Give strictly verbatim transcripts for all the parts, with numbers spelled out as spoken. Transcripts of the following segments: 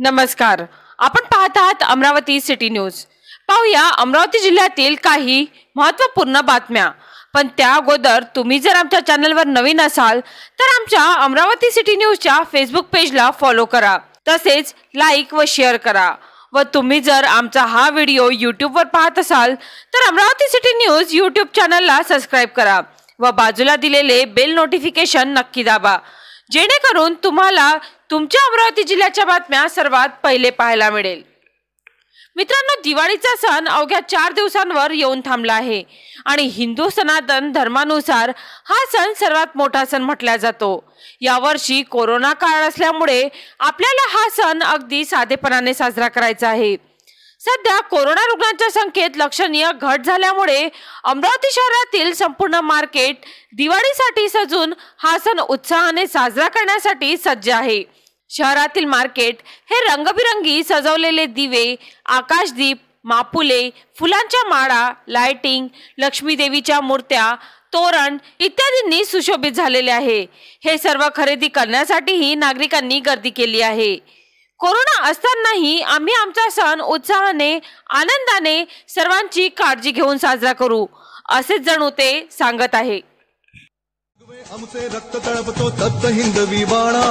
नमस्कार, आपण पाहत आहात अमरावती सिटी न्यूज। पाहूया अमरावती जिल्ह्यातील काही महत्त्वपूर्ण बातम्या। पण त्या अगोदर तुम्ही जर आमच्या चॅनलवर नवीन असाल तर आमच्या अमरावती सिटी न्यूजच्या फेसबुक पेजला फॉलो करा, तसेच लाईक व शेअर करा। व तुम्ही जर आमचा हा व्हिडिओ यूट्यूब वर पाहत असाल तर अमरावती सिटी न्यूज यूट्यूब चॅनलला सबस्क्राइब करा व बाजूला दिलेले बेल नोटिफिकेशन नक्की दाबा, जेणेकरून तुम्हाला तुमच्या अमरावती जिल्ह्याच्या बातम्या सर्वात पहिले पाहायला मिळेल। मित्रांनो, दिवाळीचा सण अवघ्या चार दिवसांवर येऊन थांबला आहे आणि हिंदू सनातन धर्मानुसार हा सण सर्वात मोठा सण म्हटला जातो। यावर्षी कोरोना काळ असल्यामुळे आपल्याला हा सण अगदी साधेपणाने साजरा करायचा आहे। सध्या कोरोना रुग्णांच्या संख्येत लक्षणीय घट झाल्यामुळे अमरावती शहरातील संपूर्ण मार्केट दिवाळीसाठी सजून हा सण उत्साहाने साजरा करण्यासाठी सज्ज आहे। शहरातील मार्केट हे रंगबिरंगी सजवलेले दिवे, आकाशदीप, मापुले, फुलांच्या माळा, लाइटिंग, लक्ष्मी देवीच्या मूर्त्या, तोरण इत्यादींनी सुशोभित झालेले आहे। हे सर्व खरेदी करण्यासाठीही नागरिकांनी गर्दी केली आहे। कोरोना असतानाही आम्ही आमचा सण उत्साहाने, आनंदाने, सर्वांची काळजी घेऊन साजरा करू, असेच जणू ते सांगत आहे। आमचे रक्त तळपतो तप्त हिंदवी बाणा,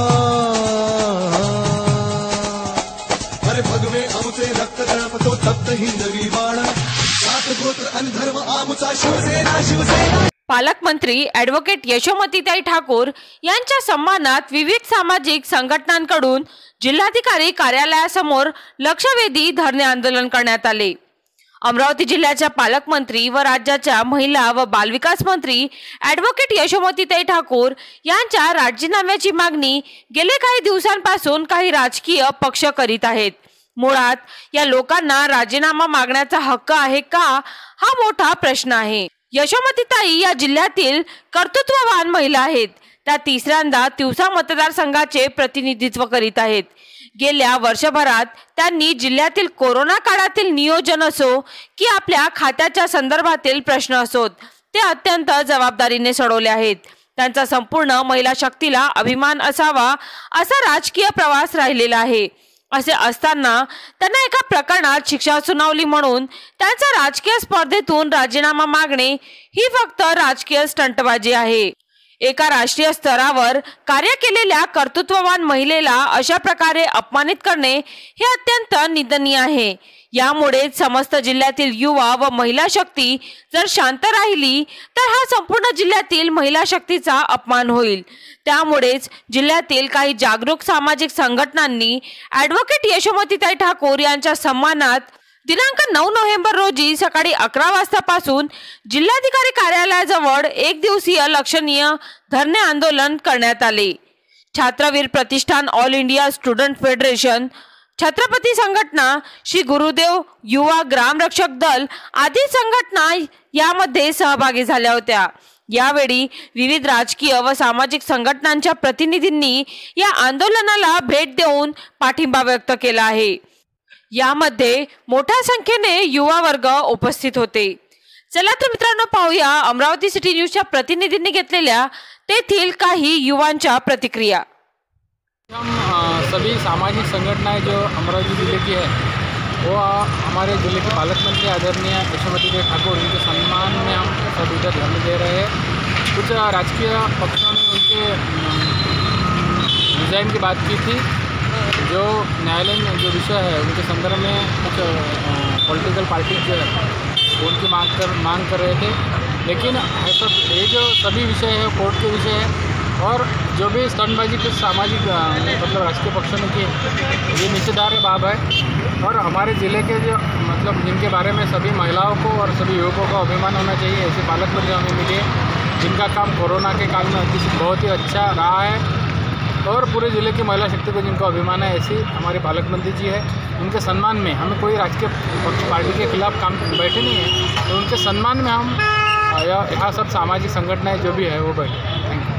अरे भगवे आमचे रक्त तळपतो तप्त हिंदवी बाणा, सात गोत्र आणि धर्म आमचा शिवसेना शिवसेना। पालकमंत्री ॲडव्होकेट यशोमतीताई ठाकूर यांच्या सन्मानात विविध सामाजिक संघटनांकडून जिल्हाधिकारी कार्यालयासमोर लक्षवेधी धरणे आंदोलन करण्यात आले। अमरावती जिल्ह्याच्या पालकमंत्री व राज्याच्या महिला व बालविकास मंत्री ॲडव्होकेट यशोमतीताई ठाकूर यांच्या राजीनाम्याची मागणी गेले काही दिवसांपासून काही राजकीय पक्ष करीत आहेत। मुळात या लोकांना राजीनामा मागण्याचा हक्क आहे का, हा मोठा प्रश्न आहे। यशोमतीताई या जिल्ह्यातील कर्तृत्ववान महिला आहेत। त्या तिसऱ्यांदा तिवसा मतदारसंघाचे प्रतिनिधित्व करीत आहेत। गेल्या वर्षभरात त्यांनी जिल्ह्यातील कोरोना काळातील नियोजन असो की आपल्या खात्याच्या संदर्भातील प्रश्न असोत, ते अत्यंत जबाबदारीने सोडवले आहेत। त्यांचा संपूर्ण महिला शक्तीला अभिमान असावा असा राजकीय प्रवास राहिलेला आहे। असे असताना त्यांना एका प्रकरणात शिक्षा सुनावली म्हणून त्यांचा राजकीय स्पर्धेतून राजीनामा मागणे ही फक्त राजकीय स्टंटबाजी आहे। एका राष्ट्रीय स्तरावर कार्य केलेल्या कर्तृत्ववान महिलेला अशा प्रकारे अपमानित करणे हे अत्यंत निंदनीय आहे। यामुळे समस्त जिल्ह्यातील युवा व महिला शक्ती जर शांत राहिली तर हा संपूर्ण जिल्ह्यातील महिला शक्तीचा अपमान होईल। त्यामुळेच जिल्ह्यातील काही जागरूक सामाजिक संघटनांनी ॲडव्होकेट यशोमतीताई ठाकूर यांच्या सन्मानात दिनांक नऊ नोव्हेंबर रोजी सकाळी अकरा वाजतापासून जिल्हाधिकारी कार्यालयाजवळ एक दिवसीय लक्षणीय धरणे आंदोलन करण्यात आले। Chhatravir Pratishthan, all India student federation, Chhatrapati Sanghatana, Shri Gurudev युवा ग्राम रक्षक दल आदी संघटना यामध्ये सहभागी झाल्या होत्या। यावेळी विविध राजकीय व सामाजिक संघटनांच्या प्रतिनिधींनी या आंदोलनाला भेट देऊन पाठिंबा व्यक्त केला आहे। यामध्ये मोठ्या संख्येने युवा वर्ग उपस्थित होते। चला तर मित्रांनो, पाहूया अमरावती सिटी न्यूजच्या प्रतिनिधींनी घेतलेल्या तेथील काही युवांच्या प्रतिक्रिया। हम सभी सामाजिक संगठनाएं जो अमरावती जिले की है वो हमारे जिले के पालक मंत्री आदरणीय यशोमतीताई ठाकुर, उनके सम्मान में हम सब इधर धरने दे रहे हैं। कुछ राजकीय पक्षों ने उनके डिज़ाइन की बात की थी, जो न्यायालय में जो विषय है उनके संदर्भ में कुछ पॉलिटिकल पार्टी जो है उनकी मांग कर मांग कर रहे थे। लेकिन ऐसा ये जो सभी विषय है कोर्ट के विषय है, और जो भी स्टंटबाजी के सामाजिक मतलब राजकीय पक्षों ने की, ये निषेधार्ह बात है। और हमारे ज़िले के जो मतलब जिनके बारे में सभी महिलाओं को और सभी युवकों को अभिमान होना चाहिए, ऐसे पालक मंत्री हमें मिले जिनका काम कोरोना के काल में बहुत ही अच्छा रहा है और पूरे ज़िले की महिला शक्ति को जिनको अभिमान है, ऐसी हमारे पालक मंत्री जी है। उनके सम्मान में हमें कोई राजकीय पक्ष पार्टी के खिलाफ काम बैठे नहीं है, तो उनके सम्मान में हम यहाँ सब सामाजिक संगठनाएं जो भी है वो बैठे। Thank you.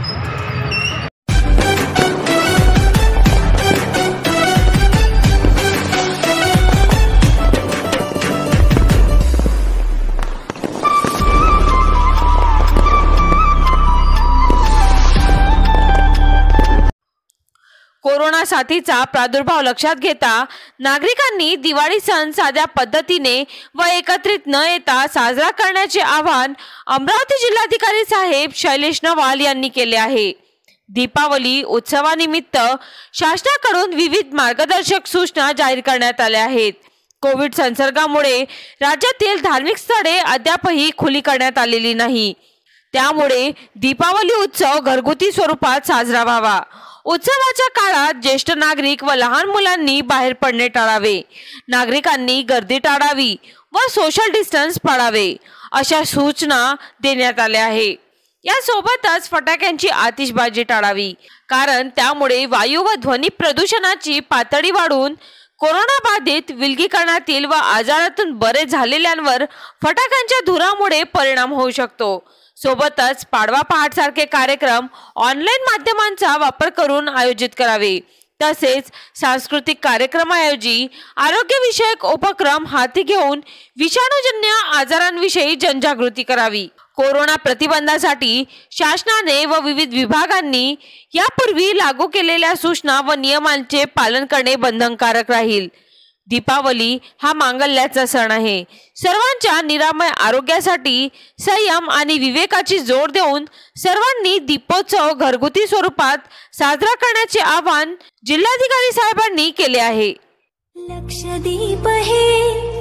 कोरोना साथीचा प्रादुर्भाव लक्षात घेता नागरिकांनी दिवाळी सण साध्या पद्धतीने व एकत्रित न येता साजरा करण्याचे आवाहन अमरावती जिल्हाधिकारी साहेब शैलेश नवाल यांनी केले आहे। दीपावली उत्सवानिमित्त शासनाकडून विविध मार्गदर्शक सूचना जाहीर करण्यात आल्या आहेत। कोविड संसर्गामुळे राज्यातील धार्मिक स्थळे अद्यापही खुली करण्यात आलेली नाही, त्यामुळे दीपावली उत्सव घरगुती स्वरूपात साजरा व्हावा। उत्सवाच्या काळात ज्येष्ठ नागरिक व लहान मुलांनी बाहेर पडणे टाळावे, नागरिकांनी गर्दी टाळावी व सोशल डिस्टन्स पाळावे अशा सूचना देण्यात आल्या आहे। यासोबतच फटाक्यांची आतिषबाजी टाळावी, कारण त्यामुळे वायू व ध्वनी प्रदूषणाची पातळी वाढून कोरोना बाधित, विलगीकरणातील व आजारातून बरे झालेल्यांवर फटाक्यांच्या धुरामुळे परिणाम होऊ शकतो। सोबतच पाडवा पहाट सारखे कार्यक्रम ऑनलाईन माध्यमांचा वापर करून आयोजित करावे, तसेच सांस्कृतिक कार्यक्रमाऐवजी आरोग्यविषयक उपक्रम हाती घेऊन विषाणूजन्य आजारांविषयी जनजागृती करावी। कोरोना प्रतिबंधासाठी शासनाने व विविध विभागांनी यापूर्वी लागू केलेल्या सूचना व नियमांचे पालन करणे बंधनकारक राहील। दीपावली हा मांगल्याचा सण आहे। सर्वांच्या निरामय आरोग्यासाठी संयम आणि विवेकाची जोड देऊन सर्वांनी दीपोत्सव घरगुती स्वरूपात साजरा करण्याचे आवाहन जिल्हाधिकारी साहेबांनी केले आहे। लक्षदीप हे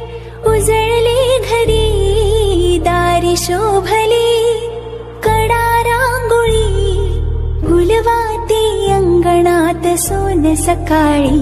उजळले घरी, दारी शोभली कडा रांगोळी, गुलवाती अंगणात सोन सकाळी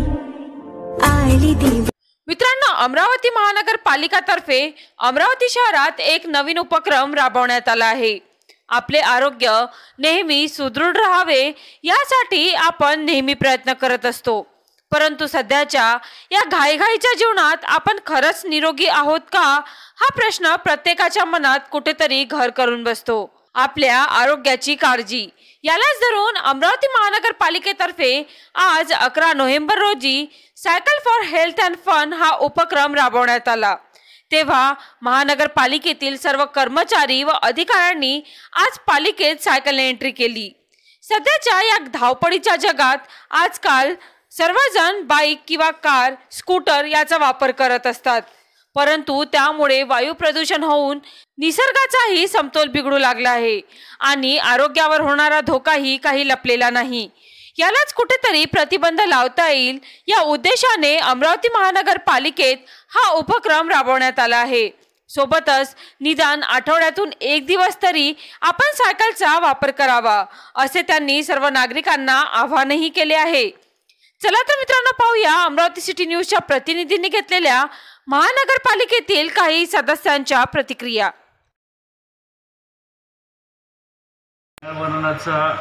आली देव। मित्रांनो, अमरावती महानगरपालिकातर्फे अमरावती शहरात एक नवीन उपक्रम राबवण्यात आला आहे। आपले आरोग्य नेहमी सुदृढ राहावे यासाठी आपण नेहमी प्रयत्न करत असतो, परंतु सध्याच्या या घाईघाईच्या जीवनात आपण खरंच निरोगी आहोत का हा प्रश्न प्रत्येकाच्या मनात कुठेतरी घर करून बसतो। आपल्या आरोग्याची काळजी यालाच धरून अमरावती महानगरपालिकेतर्फे आज अकरा नोव्हेंबर रोजी cycle for health and fun हा उपक्रम राबवण्यात आला। तेव्हा महानगरपालिकेतील सर्व कर्मचारी व अधिकाऱ्यांनी आज पालिकेत सायकलने एंट्री केली। सध्याच्या या धावपळीच्या जगात आजकाल सर्वजण बाईक किंवा कार, स्कूटर याचा वापर करत असतात, परंतु त्यामुळे वायू प्रदूषण होऊन निसर्गाचाही समतोल बिघडू लागला आहे आणि आरोग्यावर होणारा धोकाही काही लपलेला नाही। यालाच कुठेतरी प्रतिबंध लावता येईल या उद्देशाने अमरावती महानगरपालिकेत हा उपक्रम राबवण्यात आला आहे। सोबतच निदान आठवड्यातून एक दिवस तरी आपण सायकलचा वापर करावा असे त्यांनी सर्व नागरिकांना आवाहनही केले आहे। चला तर मित्रांनो, पाहूया अमरावती सिटी न्यूजच्या प्रतिनिधींनी घेतलेल्या महानगरपालिकेतील काही सदस्यांच्या प्रतिक्रिया। पर्यावरणाचा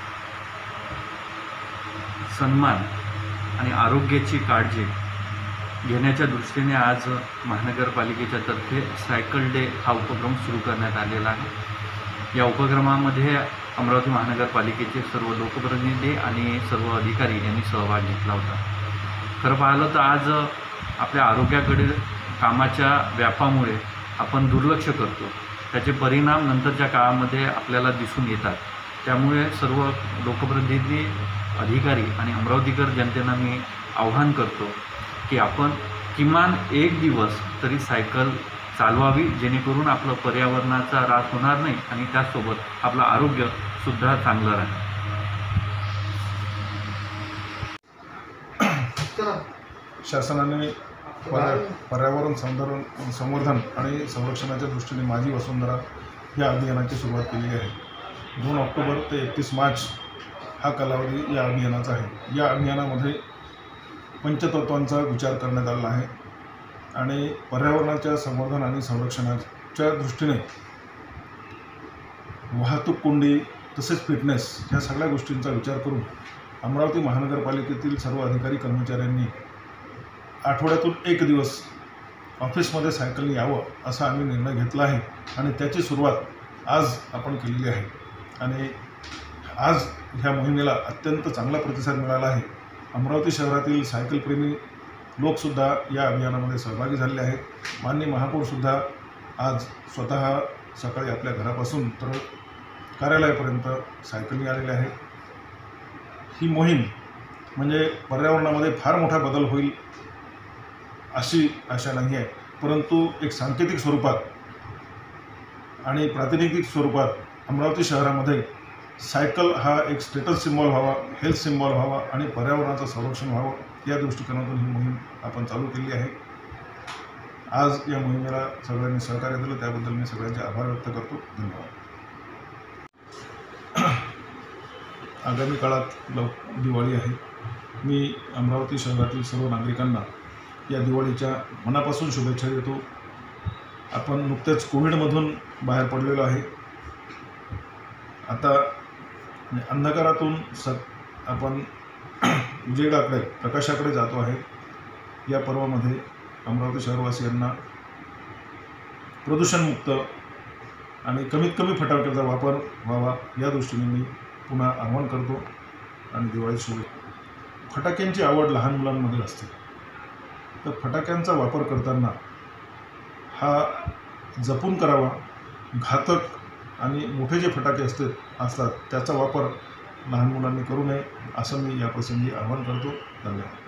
सन्मान आणि आरोग्याची काळजी घेण्याच्या दृष्टीने आज महानगरपालिकेच्या तर्फे सायकल डे हा उपक्रम सुरू करण्यात आलेला आहे। या उपक्रमामध्ये अमरावती महानगरपालिकेचे सर्व लोकप्रतिनिधी आणि सर्व अधिकारी यांनी सहभाग घेतला होता। खरं पाहिलं तर आज आपल्या आरोग्याकडे कामाच्या व्यापामुळे आपण दुर्लक्ष करतो, त्याचे परिणाम नंतरच्या काळामध्ये आपल्याला दिसून येतात। त्यामुळे सर्व लोकप्रतिनिधी, अधिकारी आणि अमरावतीकर जनतेला मी आवाहन करतो की आपण किमान एक दिवस तरी सायकल चालवावी, जेणेकरून आपलं पर्यावरणाचा ऱ्हास होणार नाही आणि त्याचसोबत आपलं आरोग्यसुद्धा चांगलं राहील। शासनाने पर्यावरण संवर्धन संवर्धन आणि संरक्षणाच्या दृष्टीने माझी वसुंधरा या अभियानाची सुरुवात केली आहे। दोन ऑक्टोबर ते एकतीस मार्च हा कालावधी या अभियानाचा आहे। या अभियानामध्ये पंचतत्वांचा विचार करण्यात आला आहे आणि पर्यावरणाच्या संवर्धन आणि संरक्षणाच्या दृष्टीने वाहतूक कोंडी तसेच फिटनेस ह्या सगळ्या गोष्टींचा विचार करून अमरावती महानगरपालिकेतील सर्व अधिकारी कर्मचाऱ्यांनी आठवड्यातून एक दिवस ऑफिसमध्ये सायकलने यावं असा आम्ही निर्णय घेतला आहे आणि त्याची सुरुवात आज आपण केलेली आहे आणि आज ह्या मोहिमेला अत्यंत चांगला प्रतिसाद मिळाला आहे। अमरावती शहरातील सायकलप्रेमी लोकसुद्धा या अभियानामध्ये सहभागी झालेले आहेत। माननीय महापौरसुद्धा आज स्वतः सकाळी आपल्या घरापासून तर कार्यालयापर्यंत सायकलने आलेले आहेत। ही मोहीम म्हणजे पर्यावरणामध्ये फार मोठा बदल होईल अशी आशा नाही आहे, परंतु एक सांकेतिक स्वरूपात आणि प्रातिनिधिक स्वरूपात अमरावती शहरामध्ये सायकल हा एक स्टेटस सिम्बॉल व्हावा, हेल्थ सिम्बॉल व्हावा आणि पर्यावरणाचं संरक्षण व्हावं या दृष्टिकोनातून ही मोहीम आपण चालू केली आहे. आज या मोहिमेला सगळ्यांनी सहकार्य दिलं त्याबद्दल मी सगळ्यांचे आभार व्यक्त करतो. धन्यवाद. आगामी काळात लव दिवाळी आहे. मी अमरावती शहरातील सर्व नागरिकांना या दिवाळीच्या मनापासून शुभेच्छा देतो. आपण नुकतेच कोविडमधून बाहेर पडलेलो आहे. आता अंधकारातून स आपण उजेडाकडे प्रकाशाकडे जातो आहे. या पर्वामध्ये अमरावती शहरवासियांना प्रदूषणमुक्त आणि कमीत कमी फटाक्याचा वापर व्हावा या दृष्टीने मी पुन्हा आवाहन करतो आणि दिवाळी शुभेच्छा. फटाक्यांची आवड लहान मुलांमध्ये असते, तर फटाक्यांचा वापर करताना हा जपून करावा. घातक आणि मोठे जे फटाके असतात असतात त्याचा वापर लहान मुलांनी करू नये असं मी या प्रसंगी आवाहन करतो. धन्यवाद.